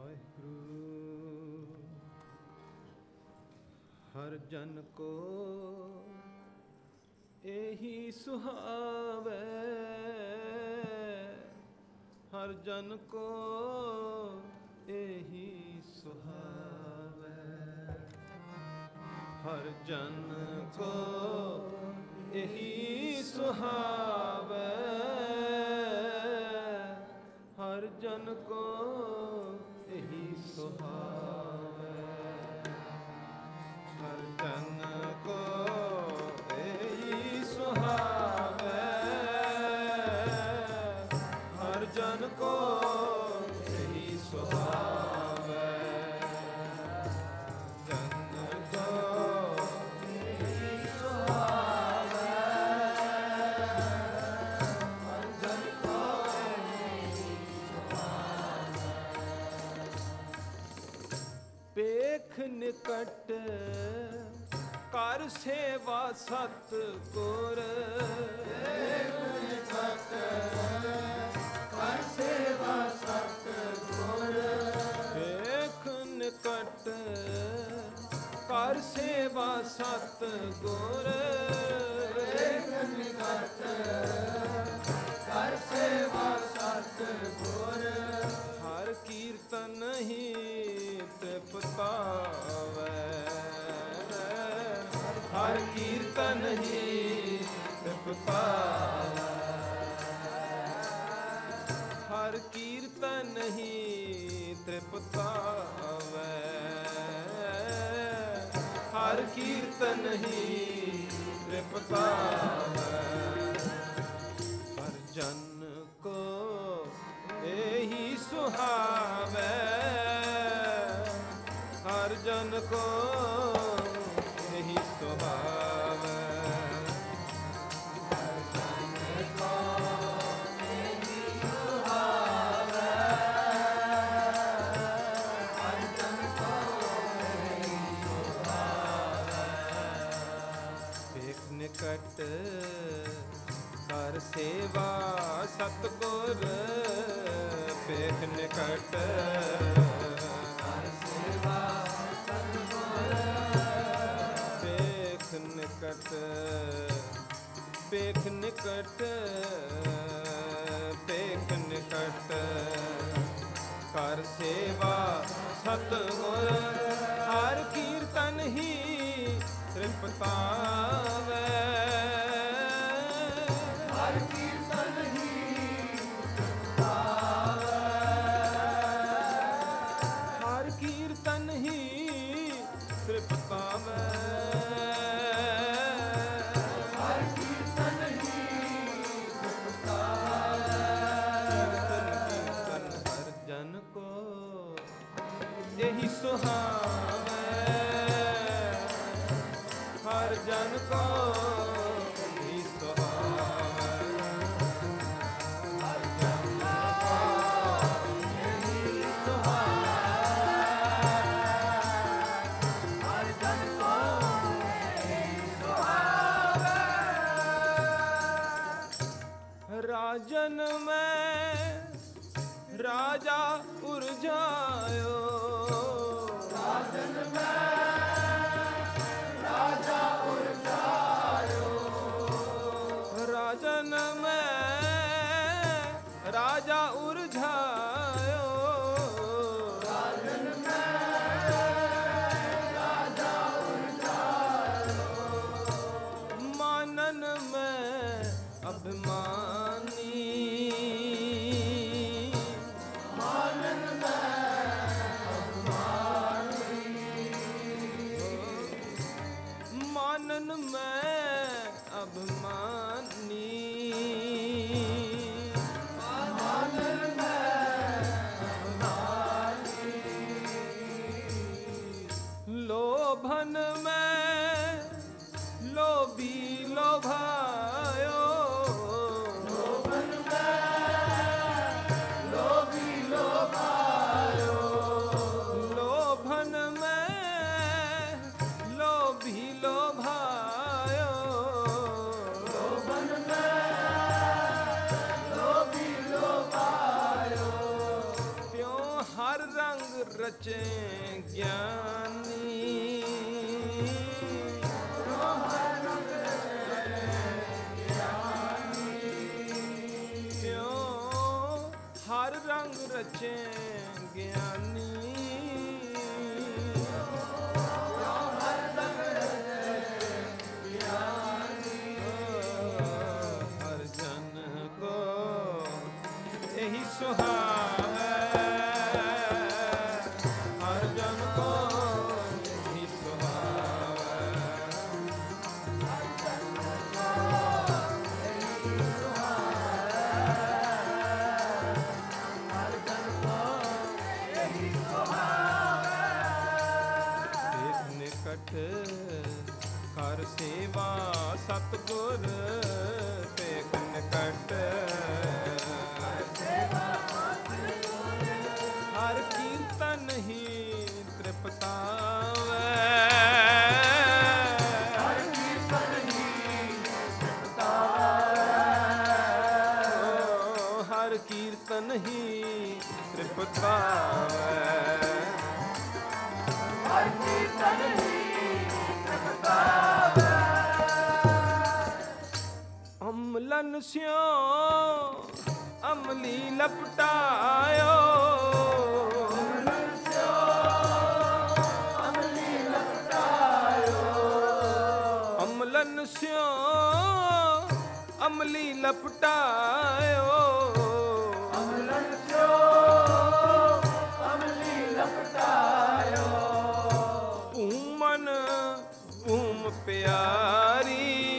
वाहिगुरु। हर जन को एही सुहावे, हर जन को एही सुहावे, हर जन को एही सुहावे, हर जन को एही सुहावे, हर जन को एही सुहावे, हर जन को एही सुहावे, जन को एही सुहावे, हर जन को एही सुहावे। पेख निकट कर सेवा सतगुर, पेख निकट कर सेवा सतगुर, पेख निकट कर सेवा सतगुर, पेख निकट कर सेवा सतगुर, हर कीर्तन ही तृप्तावै, हर कीर्तन ही तृप्तावै, हर कीर्तन ही तृप्तावै, हर कीर्तन ही तृप्तावै, हर जन को एही सुहावे, हर जन को एही सुहावे, हर जन को एही सुहावे, हर जन को एही सुहावे। पेख निकट कर सेवा सतगुर, पेख निकट कर सेवा सतगुर, पेख निकट, पेख निकट, पेख निकट कर सेवा सतगुर, हर कीर्तन ही तृप्तावै, हर कीर्तन ही तृप्तावै, हर कीर्तन ही तृप्तावै, हर कीर्तन ही तृप्तावै, कीर्तन हर जन को एही सुहावे, हर जन को एही सुहावे, हर जन को एही सुहावे, हर जन को एही सुहावे। राजन में राजा उरझायो, राजन में राजा उरझायो, राजन में राजा उरझायो, राजन में राजा उरझायो, मानन में अभिमानी, मानन में अभिमानी, मानन में अभिमानी, मानन में अभिमानी, लोभन में लोभी लोभायो, लोभन में लोभी लोभायो, लोभन में लोभी लोभायो, लोभन में लोभी लोभायो, त्यों हर रंग रचे ज्ञानी। क्यों हर रंग रचे ज्ञानी। हर जन को यही सुहावे, हर जन को यही सुहावे। हर जन को यही सुहावे, हर जन को यही सुहावे। एक निकट कर सेवा सतगुर, पेख निकट हर कीर्तन ही तृप्तावे। हर कीर्तन ही तृप्तावे, हर कीर्तन ही तृप्तावे। हर कीर्तन ही तृप्तावे। अमलन स्यों अमली लपटायो, अमलन स्यों अमली लपटायो। अमलन स्यों अमली लपटायो, अमलन स्यों अमली लपटायो। पूमन पूम प्यारी,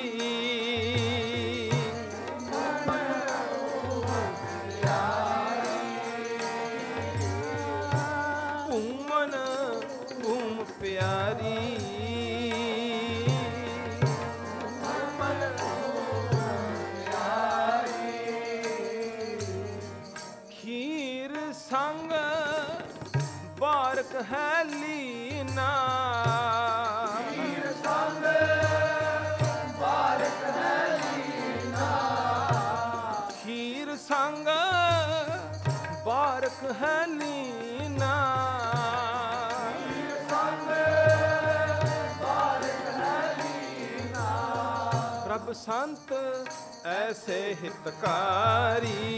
प्यारी। खीर संग बारक है लीना, खीर संग बारक है लीना। खीर संग बारक है लीना। प्रभ संत ऐसे हितकारी,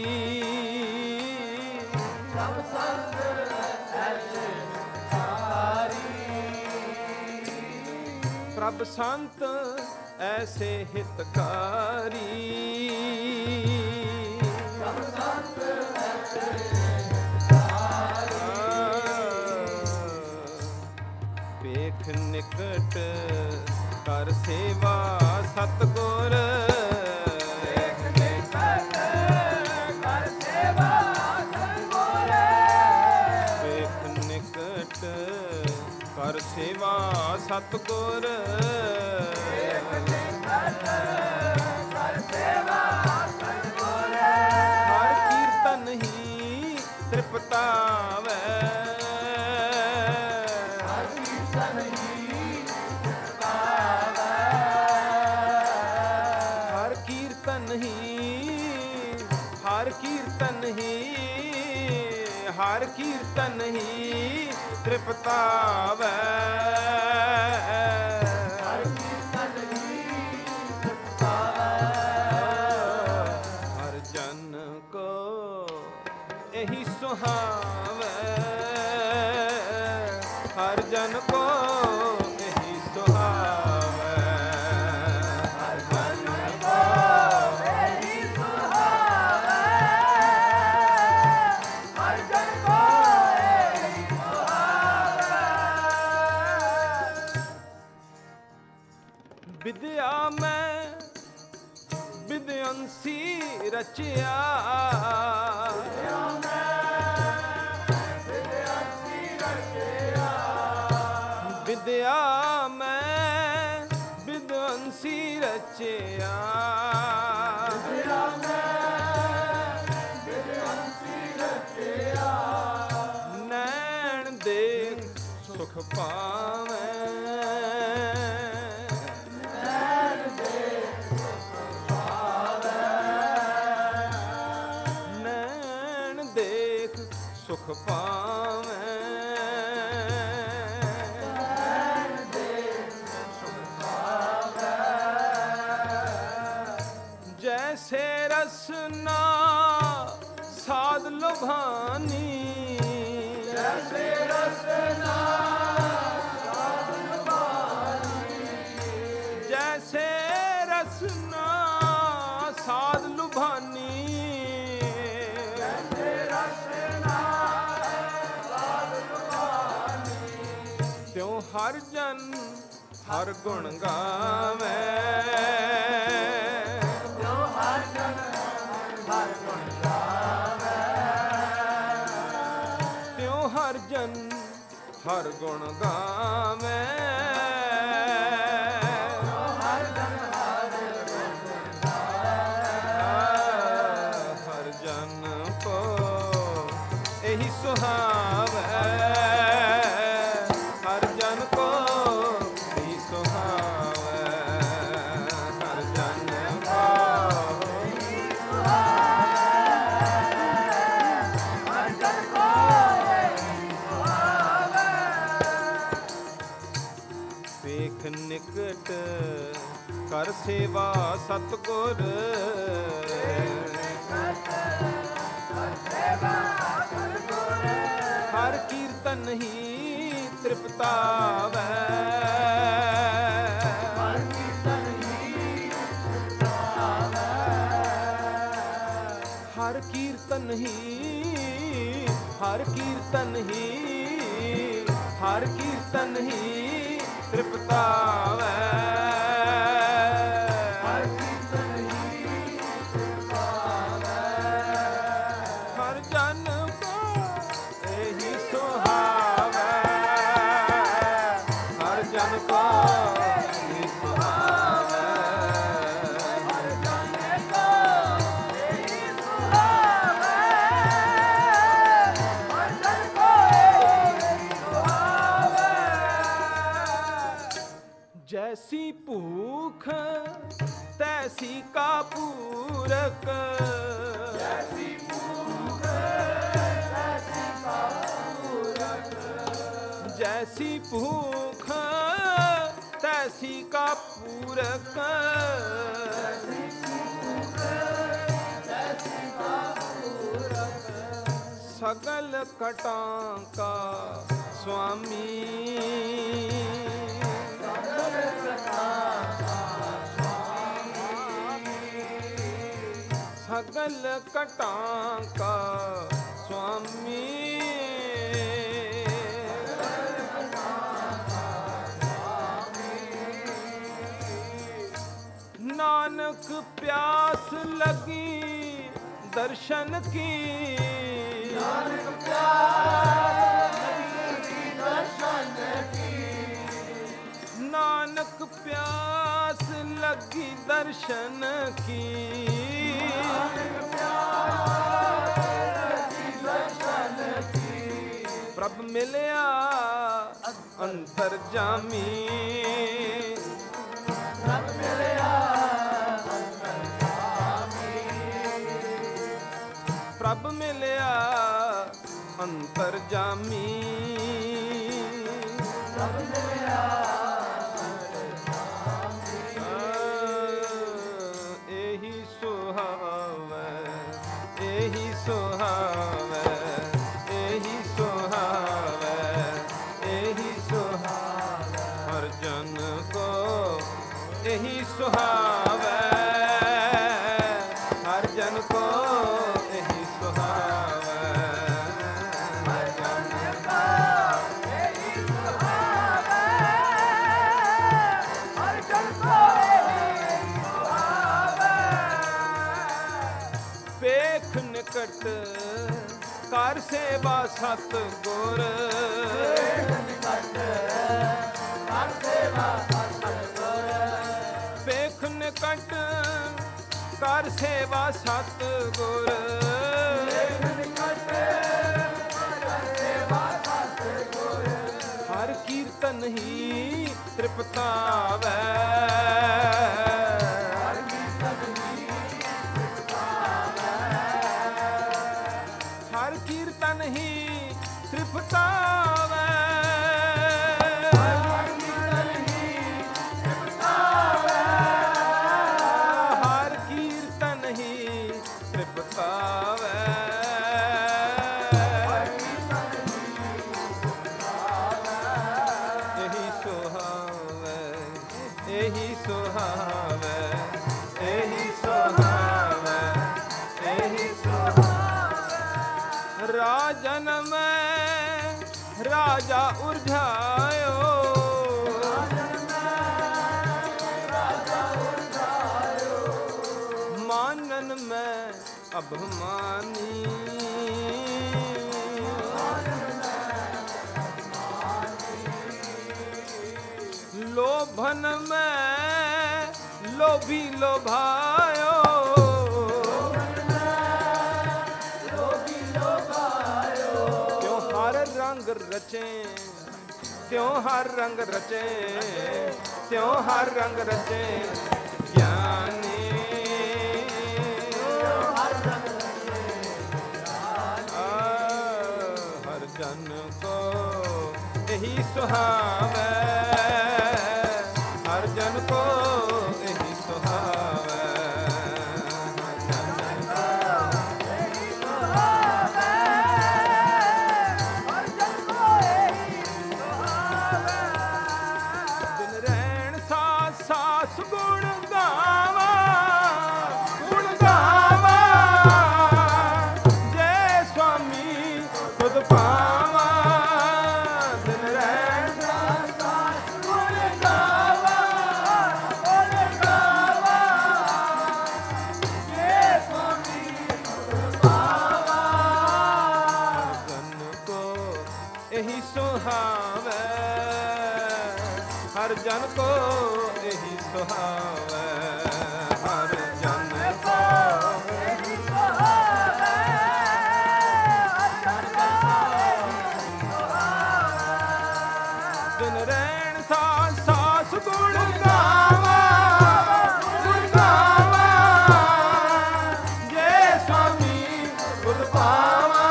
प्रभ संत ऐसे हितकारी। प्रभ संत ऐसे हितकारी, प्रभ संत ऐसे हितकारी। पेख निकट कर सेवा सतगुर, पेख निकट कर सेवा सतगुर। पेख निकट कर सेवा सतगुर, पेख निकट कर सेवा सतगुर। हर कीर्तन ही तृप्तावे, हर कीर्तन ही तृप्तावे। हर कीर्तन ही, हर कीर्तन ही, हर कीर्तन ही तृप्तावे। हर कीर्तन ही तृप्तावे। हर जन को यही सुहावे, हर जन को यही सुहावे। हर जन को यही सुहावे, हर जन को यही सुहावे। विद्या में विद्यांसी रचिया, विद्या में विद्वांसी रचिया। विद्या में विद्वांसी रचिया। नैन देख सुख पावे, नैन देख सुख पावे। नैन देख सुख पावे। रसना साध लुभानी, जैसे रसना साध लुभानी, जैसे रसना साध लुभानी, जैसे रसना साध लुभानी, त्यों हर जन हर गुण गावे, त्यों हर जन हर गुण गावे, त्यों हर जन हर गुण गावे, त्यों हर जन हर गुण गावे, हर जन को यही सुहावे, हर जन को यही सुहावे, हर जन को यही सुहावे, हर जन को यही सुहावे, ਵੇਖ ਨਿਕਟ ਕਰ ਸੇਵਾ ਸਤਿਗੁਰ, ਹਰ ਕੀਰਤਨ ਹੀ ਤ੍ਰਿਪਤਾਵੈ, ਹਰ ਕੀਰਤਨ ਹੀ ਤ੍ਰਿਪਤਾਵੈ, ਹਰ ਕੀਰਤਨ ਹੀ, ਹਰ ਕੀਰਤਨ ਹੀ, ਹਰ ਕੀਰਤਨ ਹੀ ਤ੍ਰਿਪਤਾਵੈ, ਹਰ ਕੀਰਤਨ ਹੀ ਤ੍ਰਿਪਤਾਵੈ, ਹਰ ਜਨ ਕੋ ਇਹੀ ਸੁਹਾਵੈ, ਹਰ ਜਨ ਕੋ ਇਹੀ ਸੁਹਾਵੈ, ਹਰ ਜਨ ਕੋ ਇਹੀ ਸੁਹਾਵੈ, ਹਰ ਜਨ ਕੋ ਇਹੀ ਸੁਹਾਵੈ, ਜੈਸੀ ਭੂਖ ਤੈਸੀ ਕਾ ਪੂਰਕ, ਜੈਸੀ ਭੂਖ ਤੈਸੀ ਕਾ ਪੂਰਕ, ਜੈਸੀ ਭੂਖ ਤੈਸੀ ਕਾ ਪੂਰਕ, ਜੈਸੀ ਭੂਖ ਤੈਸੀ ਕਾ ਪੂਰਕ, ਸਗਲ ਕਟਾਂ ਕਾ ਸੁਆਮੀ, ਸਗਲ ਕਟਾਂ ਕਾ ਸੁਆਮੀ, ਸਗਲ ਕਟਾਂ ਕਾ ਸੁਆਮੀ, ਨਾਨਕ ਪਿਆਸ ਲਗੀ ਦਰਸ਼ਨ ਕੀ, ਨਾਨਕ ਪਿਆਸ ਲਗੀ ਦਰਸ਼ਨ ਕੀ, ਨਾਨਕ ਪਿਆਸ ਲਗੀ ਦਰਸ਼ਨ ਕੀ, ਨਾਨਕ ਪਿਆਸ ਲਗੀ ਦਰਸ਼ਨ ਕੀ, ਪ੍ਰਭ ਮਿਲਿਆ ਅੰਤਰ ਜਾਮੀ, ਪ੍ਰਭ ਮਿਲਿਆ ਅੰਤਰਜਾਮੀ, ਪ੍ਰਭ ਮਿਲਿਆ ਅੰਤਰ ਜਾਮੀ, ਪ੍ਰਭ ਮਿਲਿਆ ਇਹੀ ਸੁਹਾਵੈ, ਇਹੀ ਸੁਹਾਵੈ, ਇਹੀ ਸੁਹਾਵੈ, ਇਹੀ ਸੁਹਾਵੈ, ਹਰ ਜਨ ਕੋ ਇਹੀ ਸੁਹਾਵੈ, ਹਰ ਜਨ ਕੋ ਇਹੀ ਸੁਹਾਵੈ, ਹਰ ਜਨ ਕੋ ਇਹੀ ਸੁਹਾਵੈ, ਹਰ ਜਨ ਕੋ ਇਹੀ ਸੁਹਾਵੈ, ਵੇਖ ਨਿਕਟ ਕਰ ਸੇਵਾ ਸਤਿਗੁਰ, ਨਿਕਟ ਕਰ ਸੇਵਾ ਸਤਿਗੁਰ, ਵੇਖ ਨਿਕਟ ਕਰ ਸੇਵਾ ਸਤਿਗੁਰ, ਨਿਕਟ ਕਰ ਸੇਵਾ ਸਤਿਗੁਰ, ਹਰ ਕੀਰਤਨ ਹੀ ਤ੍ਰਿਪਤਾਵੈ, ਹਰ ਕੀਰਤਨ ਹੀ ਤ੍ਰਿਪਤਾਵੈ, ਹਰ ਕੀਰਤਨ ਹੀ ਤ੍ਰਿਪਤਾਵੈ, ਹਰ ਕੀਰਤਨ ਹੀ ਤ੍ਰਿਪਤਾਵੈ, ਹਰ ਕੀਰਤਨ ਹੀ सुहावे, एही सुहावे, एही सुहावे। राजन में राजा उलझायो, मानन में अभिमानी, लोभन में लोभी लोभायो, क्यों हर रंग रचे, त्यों हर रंग रचे, त्यों हर रंग रचे ज्ञानी। हर जन को यही सुहावे, हर जन को यही सुहावे, हर जन को यही सुहावे। दिन रैन सास सास गुण गावा, गुण गावा, जय स्वामी खुद पावा। दिन रैन सास सास गुण गावा, गुण गावा, जय स्वामी खुद पावा। जन को यही सुहावे, हर जन को यही सुहावे, हर जन को यही सुहावे, हर जन को यही सुहावे। दिन रैन सास सास गुण गावा, गुण गावा, जय स्वामी खुद पावा।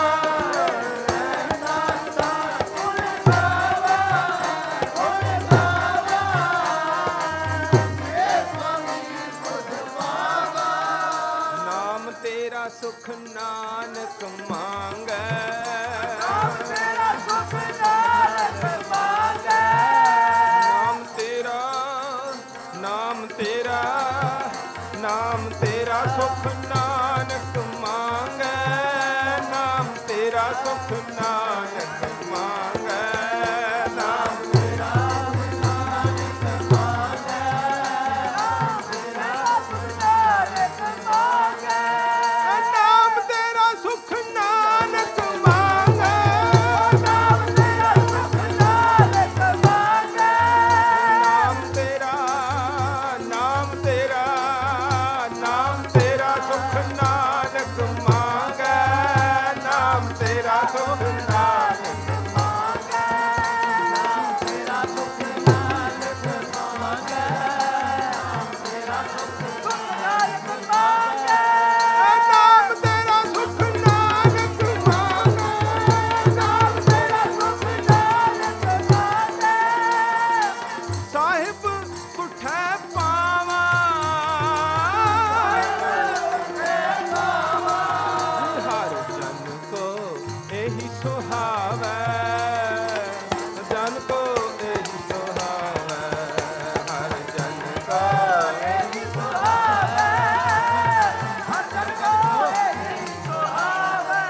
तेरा सुख नानक मांगे, नाम तेरा सुख नानक मांगे। नाम तेरा, नाम तेरा, नाम तेरा सुख नानक मांगे, नाम तेरा सुख नानक मांगे, नाम तेरा नानक मांगे, नाम तेरा सुख नानक मांगे। नाम तेरा सुख नानक मांगे, नाम तेरा सुख नानक मांगे। नाम तेरा, नाम तेरा, नाम तेरा सुख नानक मांगे, नाम तेरा सुख नानक मांगे, नाम तेरा सुख नानक मांगे, नाम तेरा सुख नानक मांगे। नाम तेरा सुख नानक मांगे, नाम तेरा सुख नानक मांगे। साहिब कुठै पावा, हर जन को यही सुहावे, जन को यही सुहावे, हर जन को यही सुहावे, हर जन को यही सुहावे।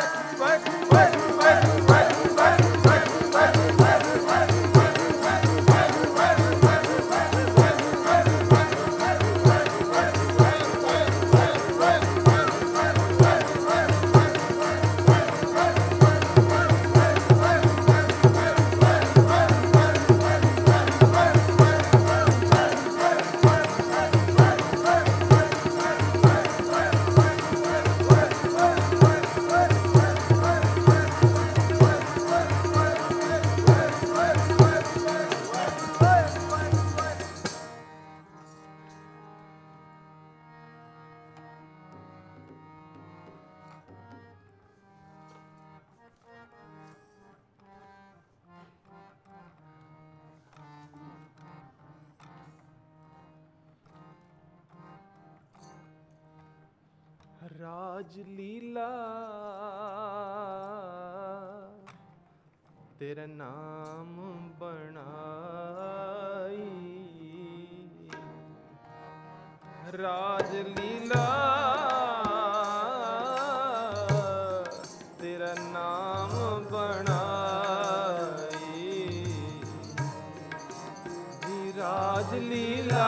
राजलीला तेरा नाम बनाई, राज लीला तेरा नाम बनाई, राज लीला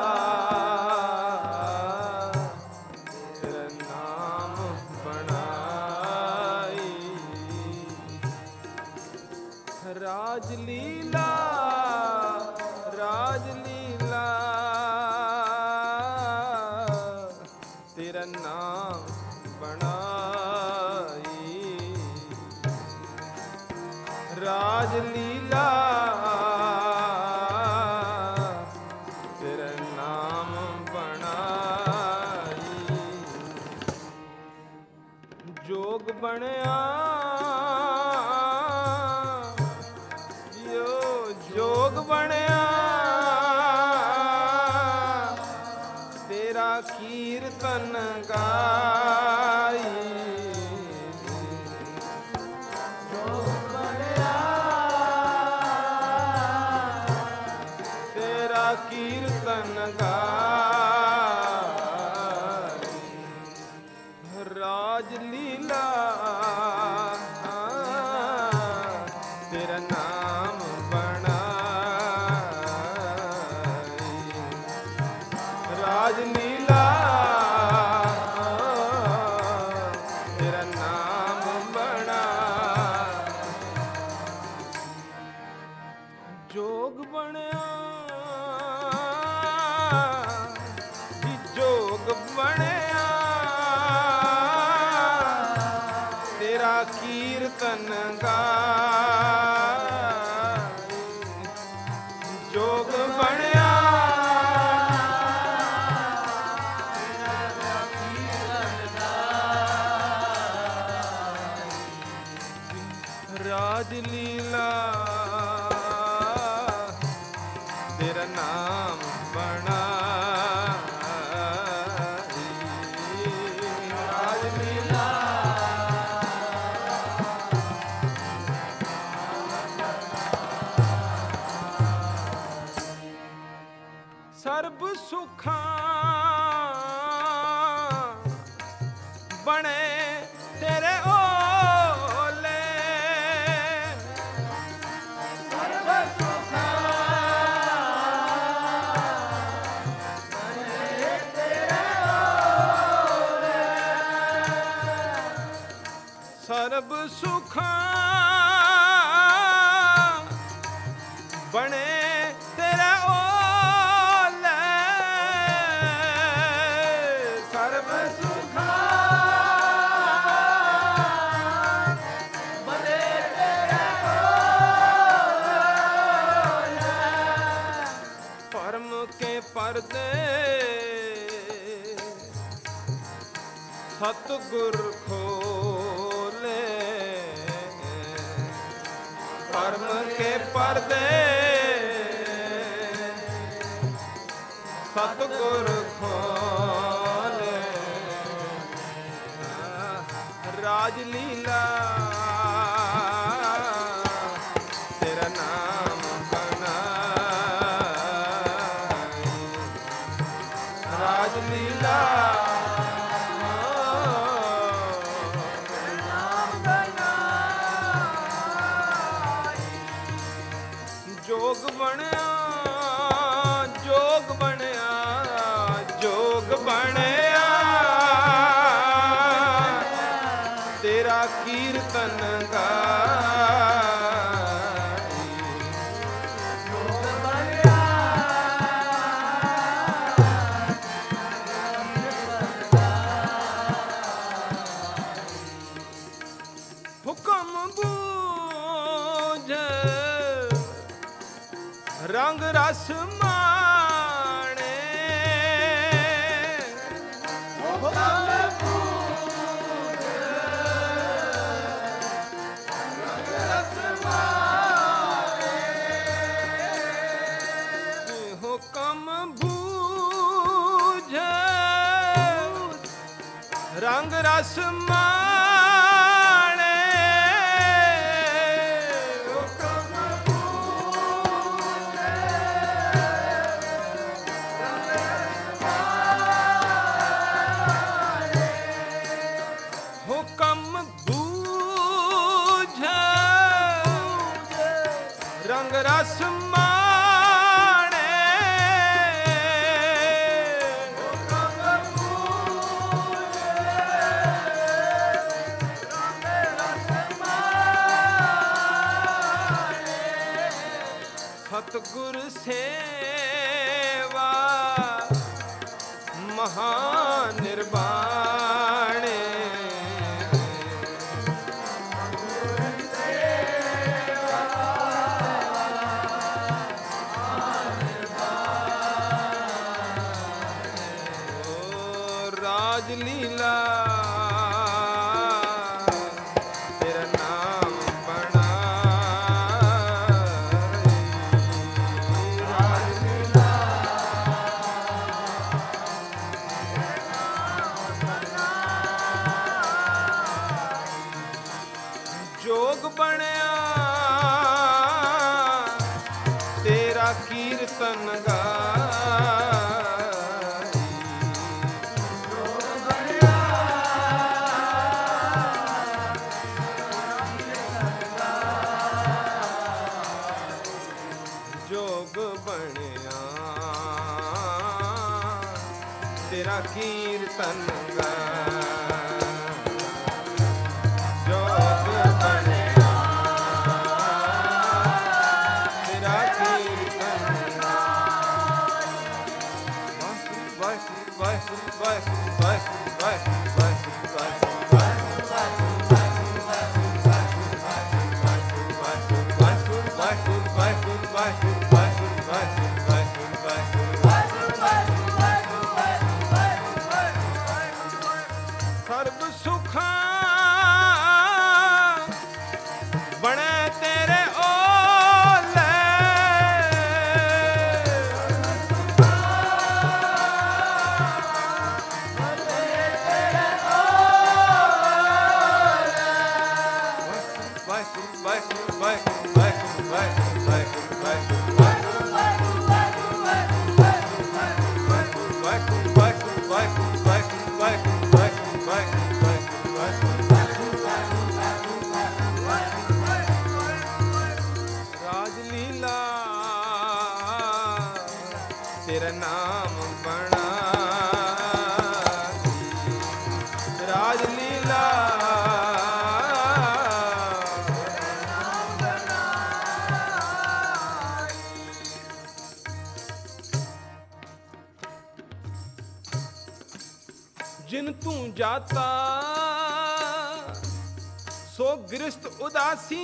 तेरा नाम बनाई, राज लीला राज लीला तेरा नाम बनाई, राज लीला तेरा नाम बनाई, जोग बनया यो जोग बनया तेरा कीर्तन गाई, जोग बनया तेरा कीर्तन गाई, राज लीला तेरा नाम बनाई, राज लीला तेरा नाम बना, जोग बनया जी जोग बनया तेरा कीर्तन गाई, जोग बनया राज लीला तेरा नाम बनाई, राज लीला सर्ब सुखा बने तेरे ओले, सर्ब सुखा बने तेरे ओले, सर्ब सुखा बने तेरे ओले, सर्ब सुखा बने तेरे ओले, परम के पर्दे सतगुर खोले, परम के पर्दे सतगुर खोले, राज लीला तेरा नाम बनाई, राज लीला जोग बनया जोग बनया जोग बनया तेरा कीर्तन गाई, जोग बनया हुक्म बूझ रंग रस माणे, हुक्म बूझ रंग रस माणे, हुक्म बूझ रंग रस माणे, हुक्म बूझ रंग रस माणे, रस माणे सतगुर सेवा महानिर्वाणे राजलीला तेरा नाम बना राजलीला जोग बनया तेरा कीर्तन गा जोग बनया तेरा कीर्तन गा जोग बनया तेरा कीर्तन गा वाहिगुरू वाहिगुरू वाहिगुरू वाहिगुरू सर्व सुखा बने तेरे ओले राजलीला तेरा नाम बना राजलीला जिन तू जाता सो गृहस्थ उदासी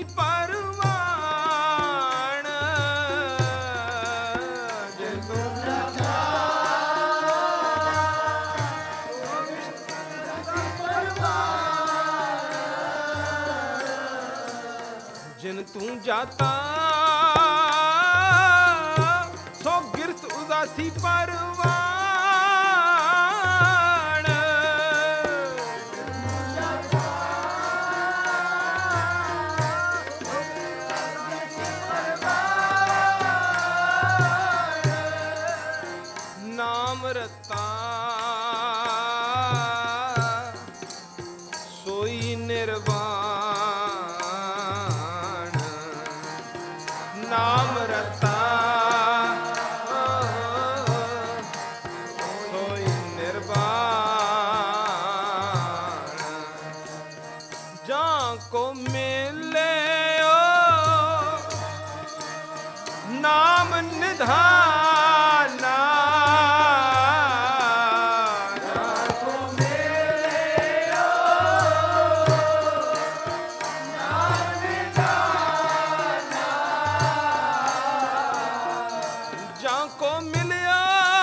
परवान जिन तू जाता जिन तू जाता सो गृहस्थ उदासी परवान नाम रता सोई निर्वाण नाम रता सोई निर्वाण जहाँ को मिले ओ नाम निधाना को मिलिया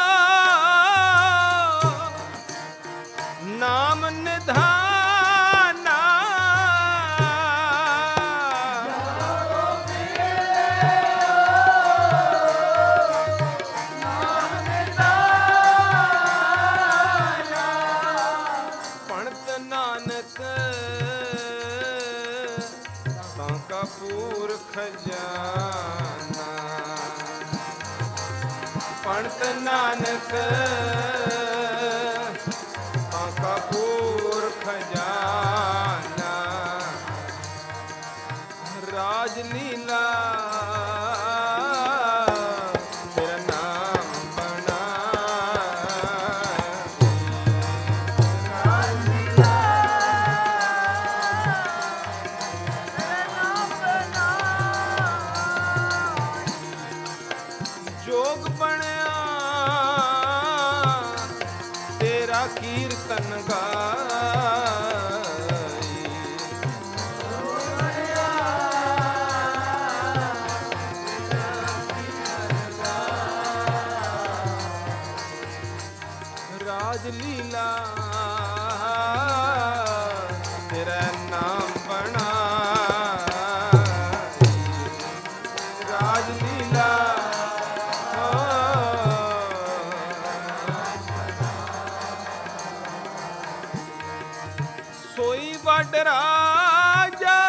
नाम निधाना पढ़त नानक ताका पूर खजाना पढ़त नानक ताका पूर खजाना राजलीला जोग बनया तेरा कीर्तन गाई। राजलीला तेरा नाम बना, राजलीला सोई बड़ राजा,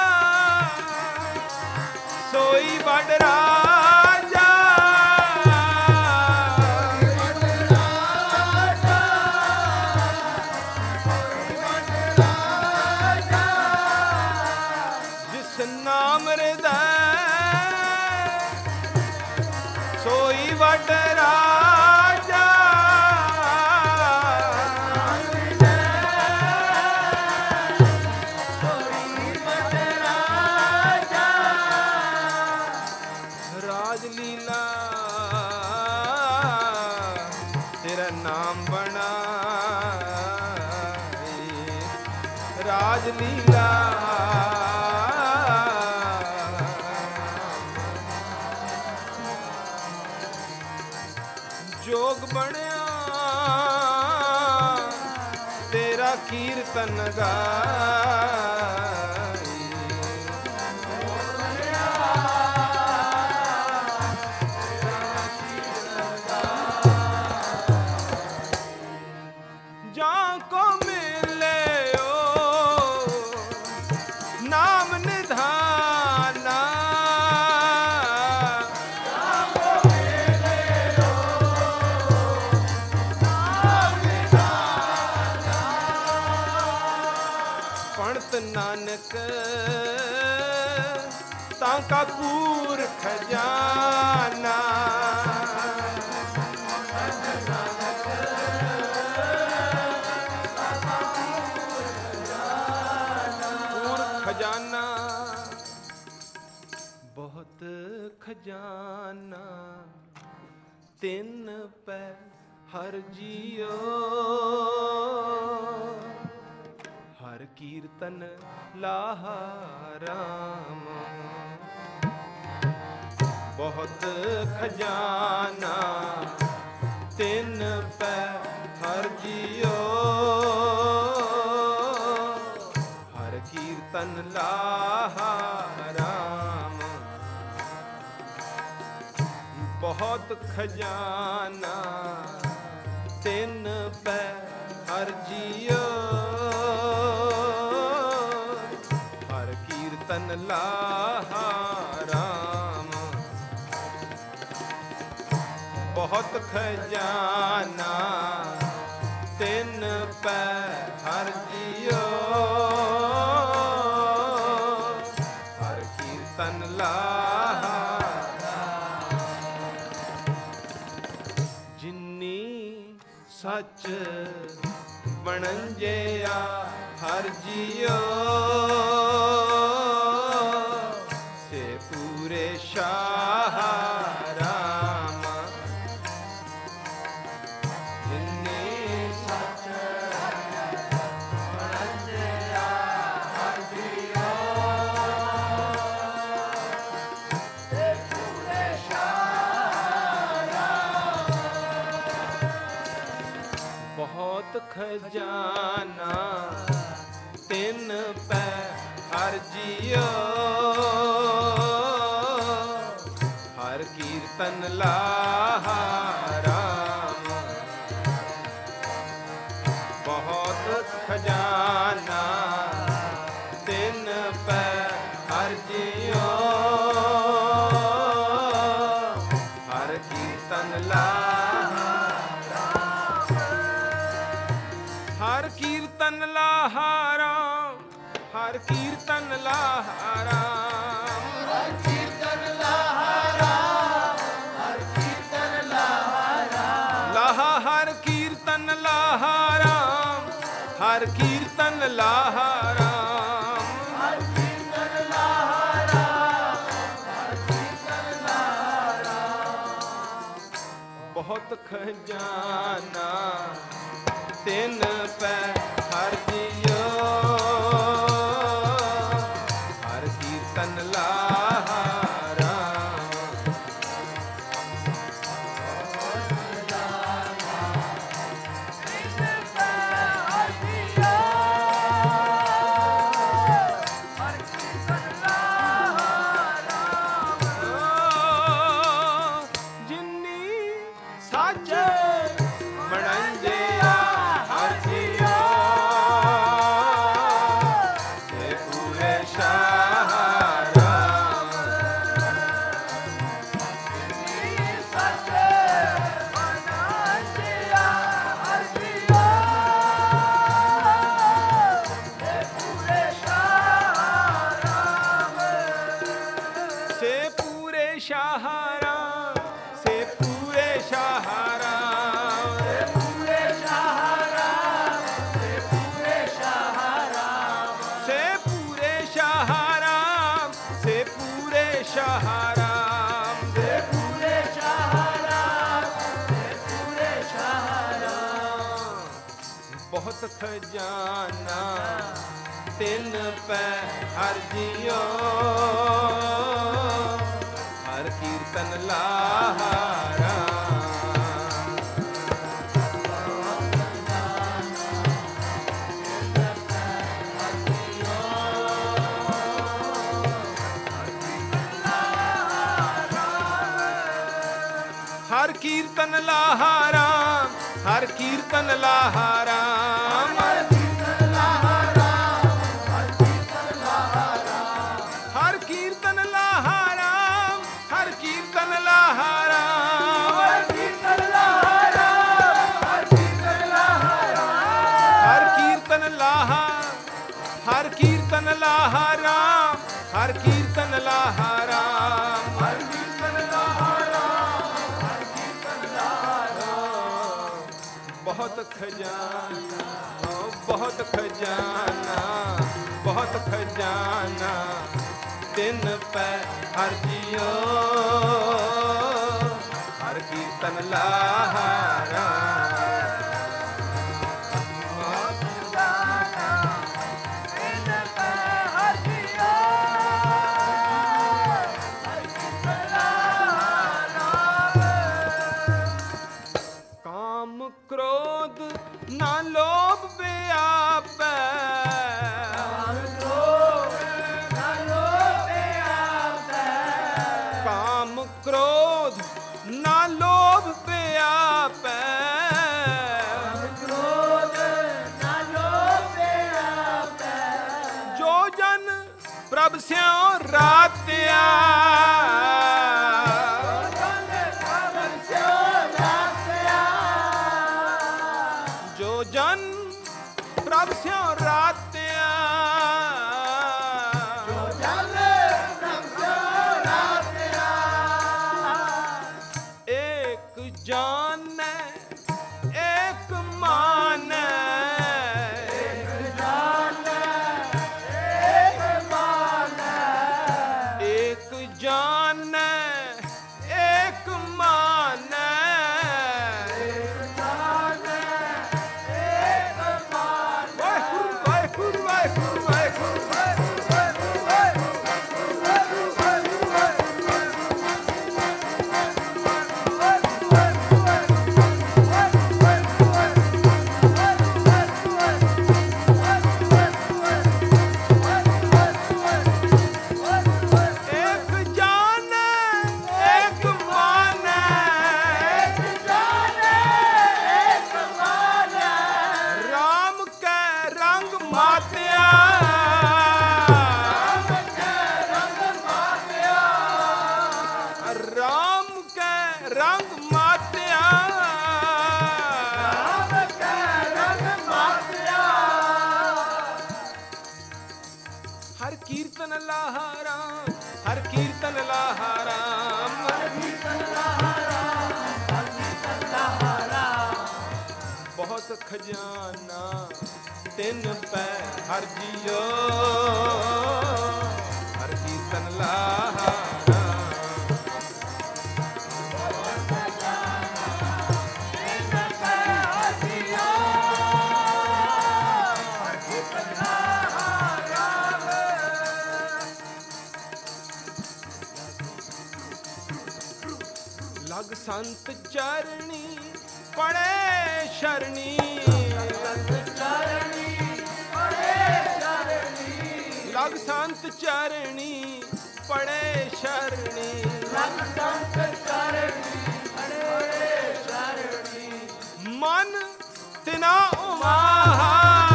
सोई बड़ राजा, जिस नाम हृदय सोई बड़ राजा। राजलीला तेरा नाम बना, राजलीला जोग बनया तेरा कीर्तन गाई। जाको मिले ओ नाम निधाना, पंडित नानक ताका पूर खजाना। पूर खजाना बहुत खजाना तिन पै हर जियो, हर कीर्तन लाहा राम। बहुत खजाना तिन पै हर जियो, हर कीर्तन लाहा राम। बहुत खजाना तिन पै हर जियो, हर कीर्तन लाहा राम। बहुत खजाना तिन पै हर जियो, हर कीर्तन लाहा। जिन्नी सच बनंजया हर जियो, से पूरे शाह राम। जिन्नी सच बनंजया हर जियो, से पूरे शाह राम। बहुत खजाना तिन पै हर जियो, हर कीर्तन लाहा राम। बहुत खजाना तिन पै हर जियो, हर कीर्तन लाहा। हर कीर्तन लाहा राम, हर कीर्तन लाहा राम, हर कीर्तन लाहा राम, हर कीर्तन लाहा राम। लाहा हर कीर्तन लाहा राम, हर कीर्तन लाहा राम। हर कीर्तन लाहा राम, हर कीर्तन लाहा राम। बहुत खजाना तिन पै हर जियो हर कीर्तन लाहारा बहुत खजाना तिन पै हर जियो हर कीर्तन लाहारा हर कीर्तन लाहारा हर कीर्तन लाहारा हर कीर्तन लाहारा हर कीर्तन लाहारा हर कीर्तन लाहारा हर कीर्तन लाहारा हर कीर्तन लाहारा हर कीर्तन लाहारा हर कीर्तन लाहारा हर कीर्तन लाहारा हर कीर्तन लाहारा बहुत खजाना बहुत खजाना बहुत खजाना तिन पै हर जियो हर कीर्तन लाहारा क्रोध ना लोभ व्यापै काम क्रोध ना लोभ व्यापै जो जन प्रभ स्यों रात्या जन प्रभ स्यों रात्या जो जन प्रभ स्यों रात्या एक जाने एक माने एक जाने एक माने एक जाने एक माने हर कीर्तन लाहारा हर कीर्तन लाहारा हर कीर्तन लाहारा हर कीर्तन लाहारा बहुत खजाना तिन पै हर जियो हर कीर्तन लाहारा बहुत खजाना लग संत चरणी पड़े शरणी, लग संत चरणी पड़े शरणी, मन तिना उमाहा,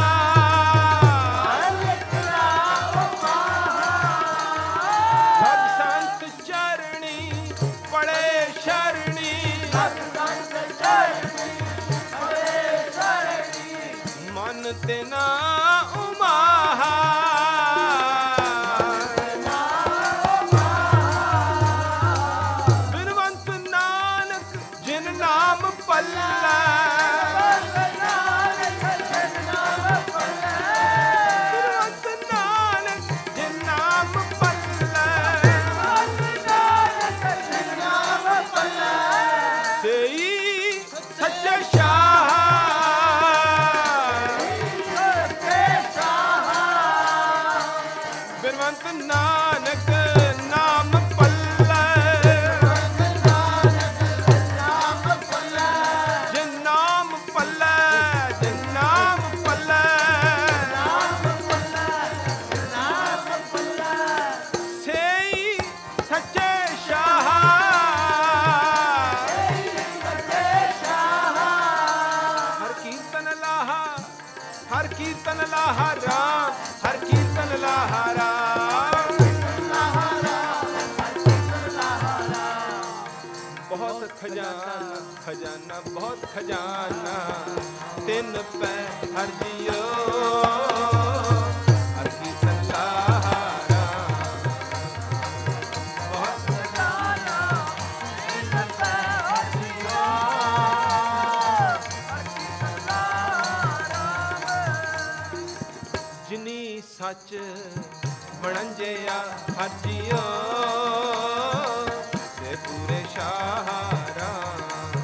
लग संत चरणी पड़े शरणी, मन तिना उमाहा, बिनवंत नानक जिन नाम पल्ला, बिनवंत नानक जिन नाम पल्ला, सेई सच्चे शाह, बिनवंत नानक नाम पल्ला, जिन नाम पल्ला, जिन नाम पल्ला, सेई सच्चे शाह, हर कीर्तन लाहा, हर कीर्तन लाहा राम, हर कीर्तन लाहा राम, बहुत खजाना, खजाना बहुत खजाना, तिन पै हर जियो, हर कीर्तन लाहा राम, बहुत खजाना, तिन पै हर जियो, जिनी सच वणंजिया हर जियो, ते पूरे शाह राम,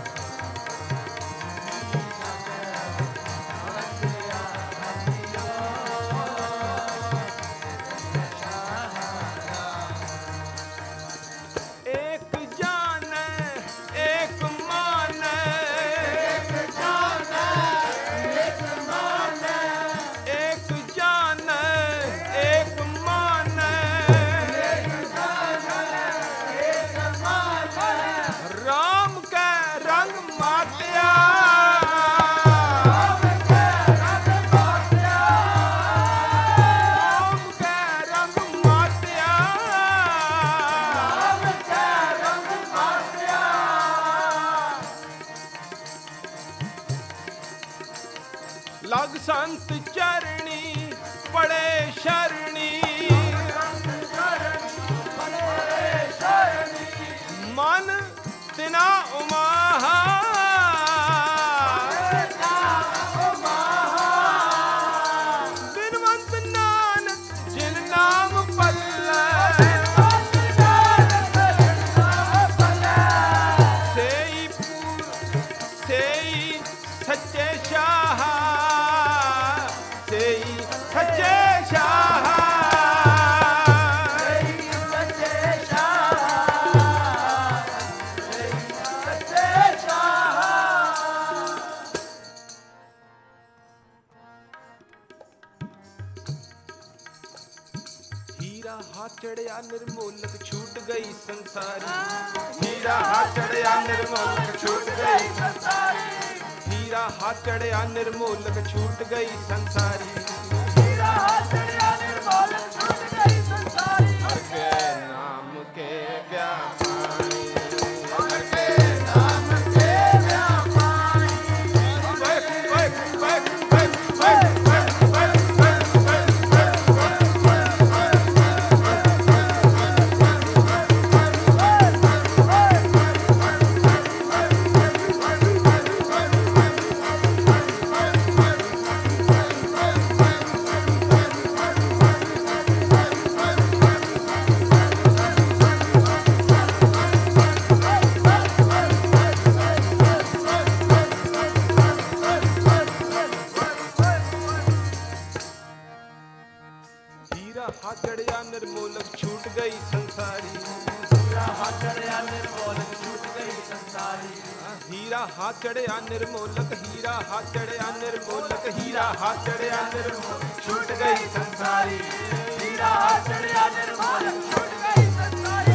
एक जान एक मान, एक जान एक मान, एक जान एक मान, राम का रंग मात्या, राम का रंग मात्या, लग संत चरणी पड़े शरणी, मन तिना उमाहा, बिनवंत नानक जिन नाम पल्ला, सेई सेई सच्चे शाह, सेई सच्चे शाह, हीरा हाथ चढ़िया निर्मोलक छूट गई संसारी, हीरा हाथ चढ़िया निर्मोलक छूट गई संसारी, हीरा हाथ चढ़िया निर्मोलक छूट गई संसारी, हीरा हाथ चढ़िया निर्मोलक छूट गई संसारी, हर के नाम के व्यापारी, हर के नाम के व्यापारी, हीरा हाथ चढ़िया निर्मोलक, हीरा हाथ चढ़िया निर्मोलक, हीरा हाथ चढ़िया निर्मोलक, छूट गई संसारी, हीरा हाथ चढ़िया निर्मोलक, छूट गई संसारी।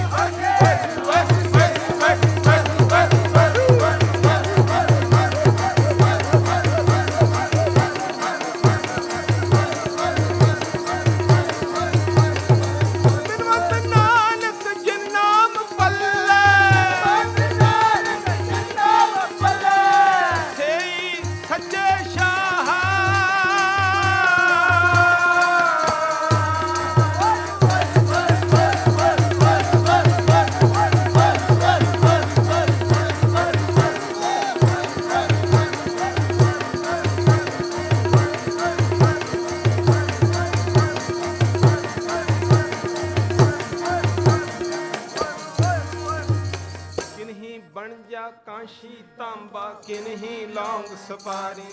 काशी तांबा किन्हीं लौंग सुपारी,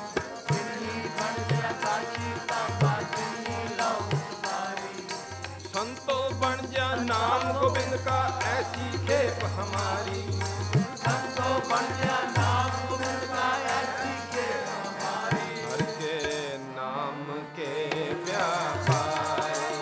संतो बन जा नाम गोविंद का ऐसी खेप हमारी, संतो बन जा नाम गोविंद का ऐसी खेप हमारी। हर के नाम के व्यापारी,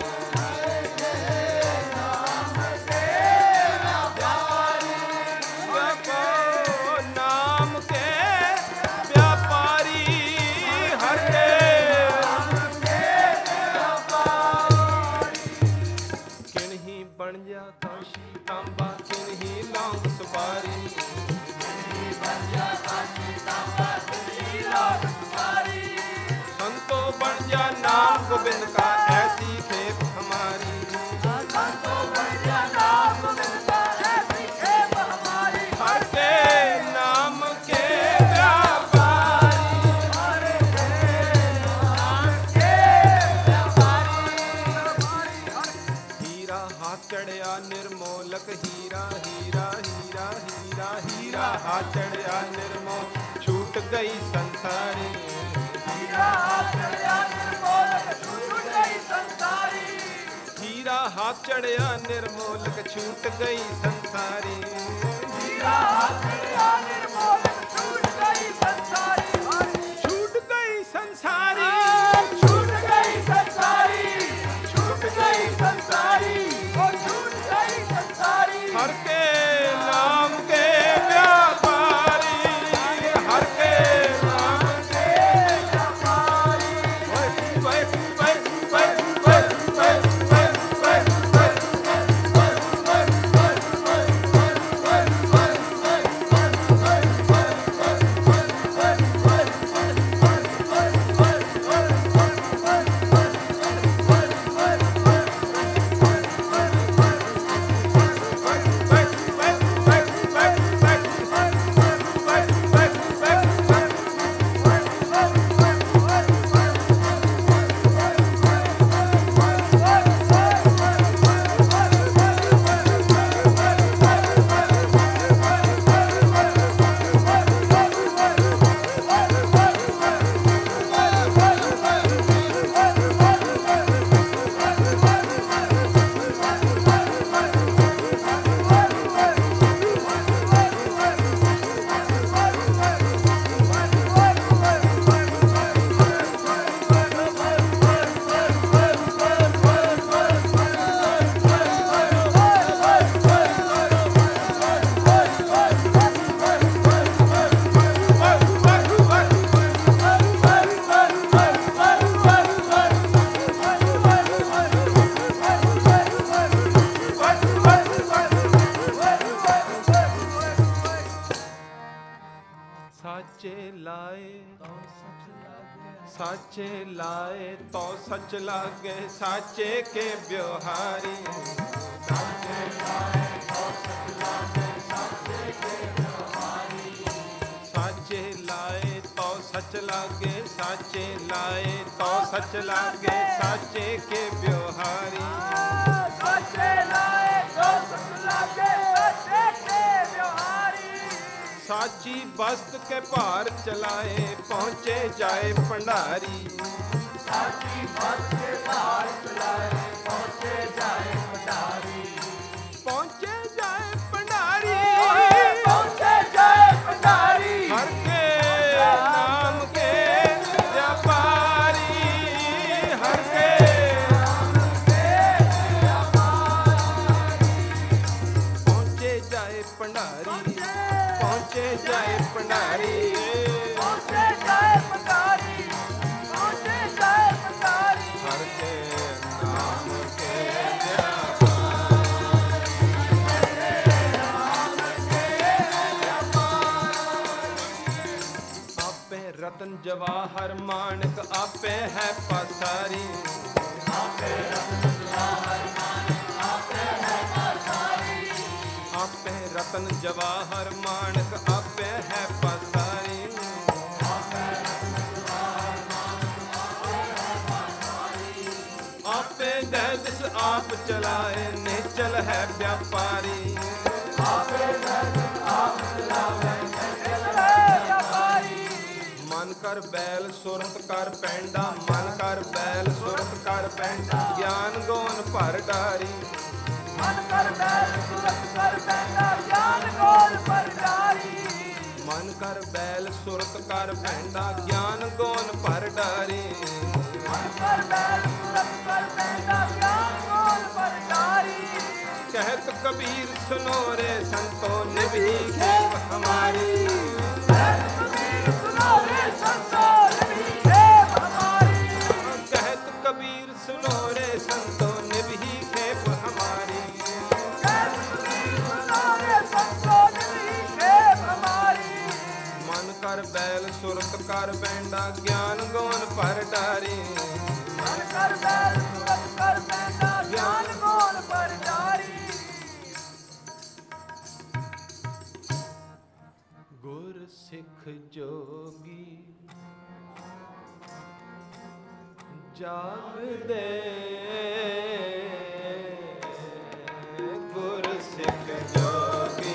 गोविंद का ऐसी खेप हमारी, संतो बन जा नाम गोविंद का ऐसी खेप हमारी। हर के नाम के व्यापारी, हर के नाम के व्यापारी। हीरा हाथ चढ़िया निर्मोलक, हीरा हीरा हीरा हीरा हीरा हाथ चढ़िया निर्मोल, छूट गई संसारी, हीरा हाथ चढ़िया निर्मोलक, छूट गई संसारी। हीरा हाथ चढ़िया निर्मोलक, छूट गई संसारी, हीरा हाथ चढ़िया निर्मोलक, छूट गई संसारी। छूट गई संसारी, छूट गई संसारी, छूट गई संसारी, ओ छूट गई संसारी। हर के नाम के व्यापारी, हर के नाम के व्यापारी। साचे लाए तो सच लागे, साचे के व्यवहारी, साचे लाए तो सच लागे, साचे के व्यवहारी। साचे लाए तो सच लागे, साचे लाए तो सच लागे, साचे के व्यवहारी। साचे लाए तो सच लागे, साचे के व्यवहारी। साची बस्त के पार चलाए, पहुँचे जाए भंडारी। साची बस्त के पार चलाए, पहुँचे जाए भंडारी। पहुँचे जाए भंडारी, पहुँचे जाए भंडारी। पहुँचे जाए भंडारी पहुँचे जाए भंडारी पहुँचे जाए भंडारी हर के नाम के आपे रतन जवाहर माणक आपे है पसारी आपे रतन जवाहर माणक आपे है पसारी आपे रतन जवाहर माणक आपे है पसारी आपे रतन जवाहर माणक आपे है पसारी आपे दैदिस आप चलाए निश्चल है व्यापारी आपे दैदिस आप चलावे निश्चल है व्यापारी मन कर बैल सुरत कर पैंडा मन कर बैल सुरत कर पैंडा ज्ञान गोन भर डारी मन कर बैल सुरत कर पैंडा ज्ञान गोल पर डारी मन कर बैल सुरत कर पैंडा ज्ञान गोन भर डारी मन कर बैल सुरत कर पैंडा ज्ञान गोल पर डारी कहत कबीर सुनो रे संतो निभी खेप हमारी कहत कबीर सुनो रे संतो निभी खेप हमारी कहत कबीर सुनो रे संतो निभी खेप हमारी कहत कबीर सुनो रे संतो निभी खेप हमारी मन कर बैल सुरत कर बैंडा ज्ञान गोन पर डारी मन कर बैल सुरत कर पैंडा ज्ञान गोल पर डारी गुर सिख जोगी जाग दे गुर सिख जोगी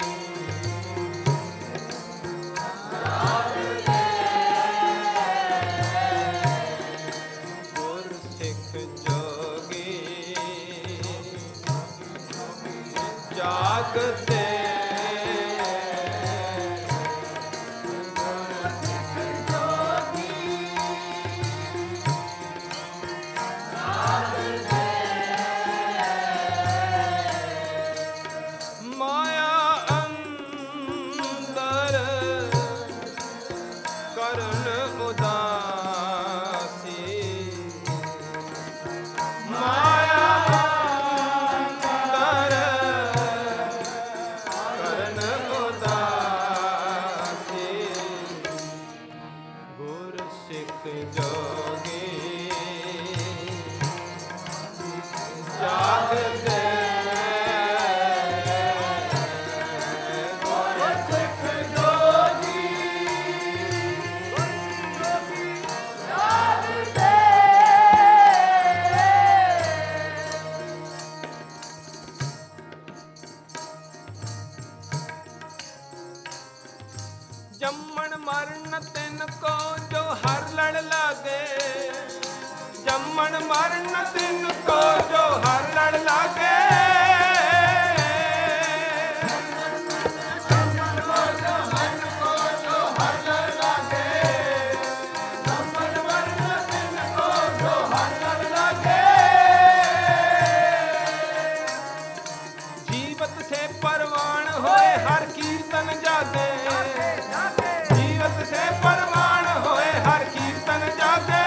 गुर सिख जोगी जाग दे माया अंदर करन उदासी माया अंदर करन उदासी गुर सिख जोगी जाग दे जम्मन मरण तिन को जो हर लड़ लागे जम्मन मरण तिन को जो हर लड़ लागे जीवत से परवान होए हर कीर्तन जागे जीवत से परवान होए हर कीर्तन जागे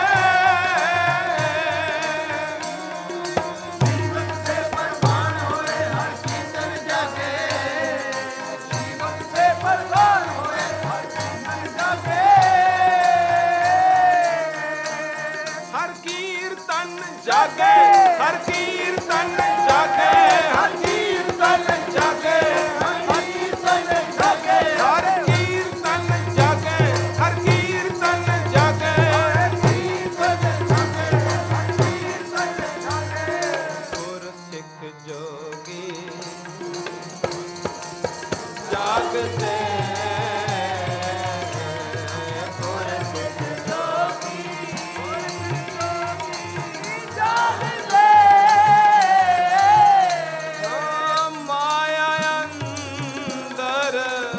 जीवत से परवान होए हर कीर्तन जागे जीवत से परवान होए हर कीर्तन जागे हर कीर्तन जागे हर कीर्तन जागे हर कीर्तन जागे हर कीर्तन जागे हर कीर्तन जागे हर कीर्तन जागे हर कीर्तन जागे हर कीर्तन जागे गुर सिख जोगी जागते गुर सिख जोगी जागते माया अंदर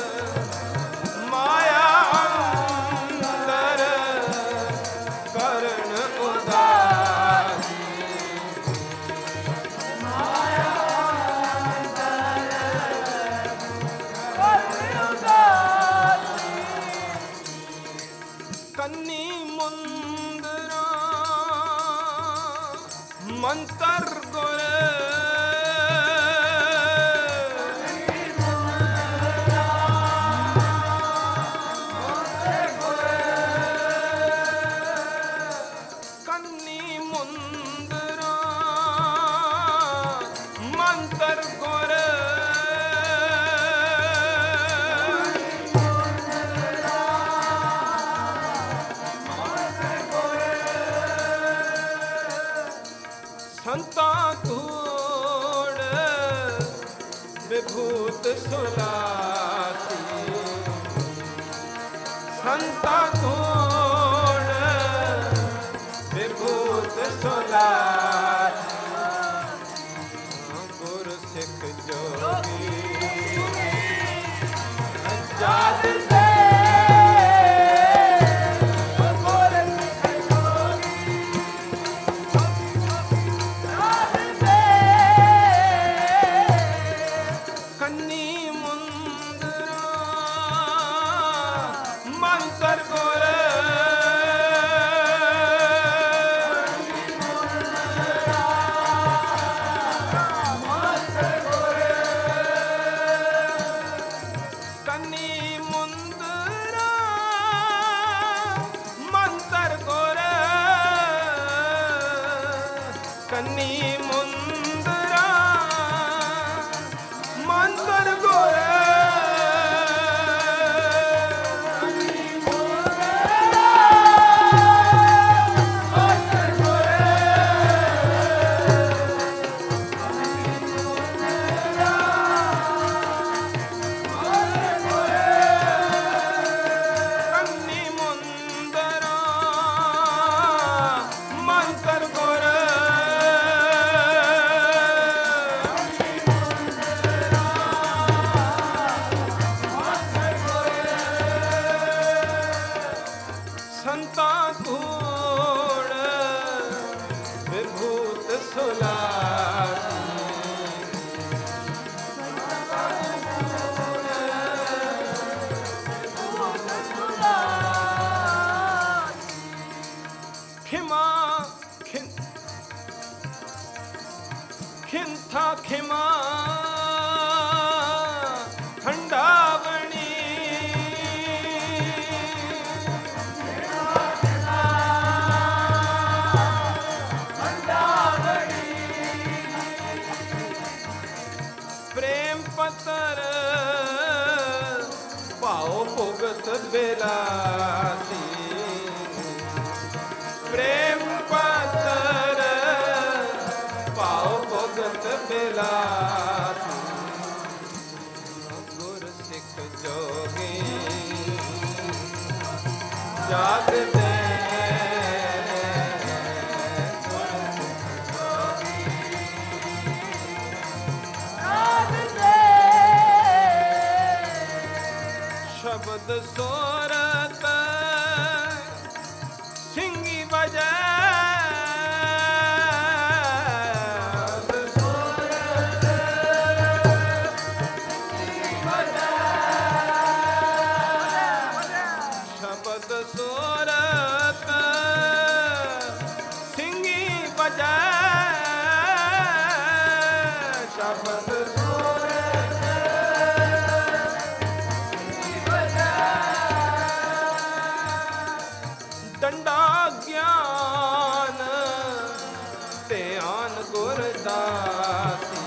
माया अंदर करण उदासी माया अंदर संता गुण विभूत सुलार गुरु सिख जोगी जात दे बेलासी प्रेम पतर पाओ भगत बेलासी गुर सिख जोगी जाग दे शब्द सोरत सिंगी बजा शब्द सोरत सिंगी बजा शब्द डंडा ज्ञान ध्यान गुरदासी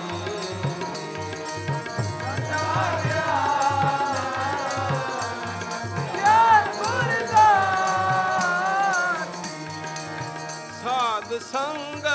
साध संग